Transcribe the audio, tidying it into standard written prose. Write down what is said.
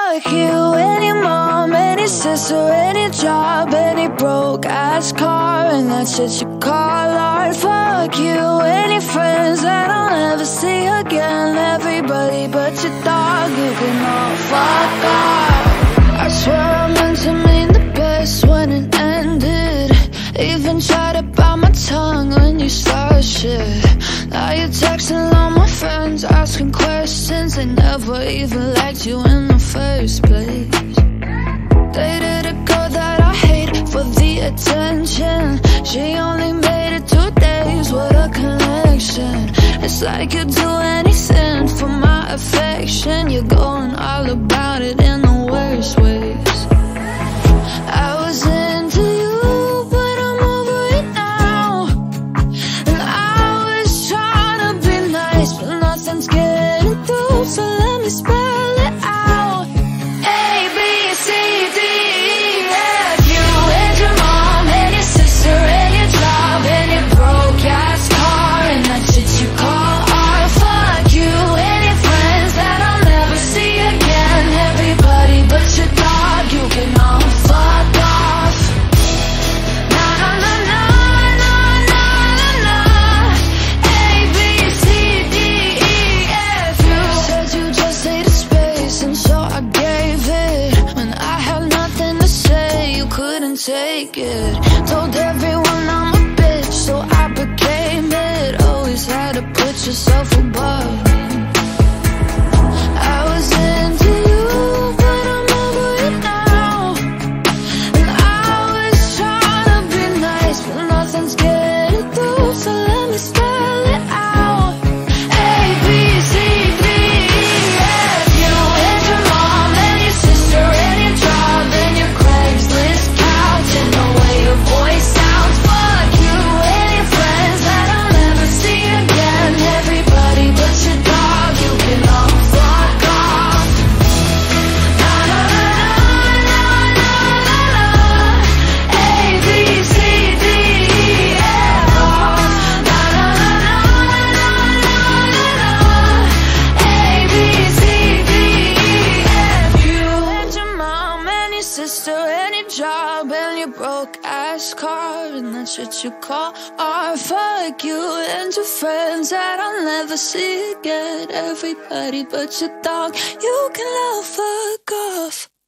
Fuck you and your mom and your sister and your job and your broke ass car and that shit you call art. Fuck you and your friends that I'll never see again. Everybody but your dog, you can all fuck off. I swear I meant to mean the best when it ended. Even tried to bite my tongue when you started shit. Now you're texting all my friends, asking questions. They never even liked you in the first place. Dated a girl that I hate for the attention. She only made it 2 days with a connection. It's like you'd do anything for my affection. You're going all about it in the worst ways. I was into you, but I'm over it now. And I was trying to be nice, but nothing's getting through. So let me spell it out. A, B, C, D, E, F. You and your mom and your sister and your job and your broke ass car and that shit you call art. Fuck you and your friends that I'll never see again. Everybody but your dog, you can all fuck off. Na na na na na na na na. A, B, C, D, E, F. You said you just needed space, and so I gave it. When I had nothing to say, you couldn't take it. Told everyone I'm a bitch, so I became it. Always had to put yourself above me. I was into you, but I'm over it now. And I was trying to be nice, but nothing's getting through. So let me spell it out. A, B, C, D, E, F. You and your mom and your sister and your job and your Craigslist couch and the way your voice sounds. Fuck you and your friends that I'll never see again. Everybody but your dog, you can all fuck off. Na na na na na na na. A, B, C, D, E, F. Na na na na na na na. A, B, C, D, E, F. You and your mom and your sister and your job and your broke ass car and that shit you call art. Fuck you and your friends that I'll never see again. Everybody but your dog, you can all fuck off.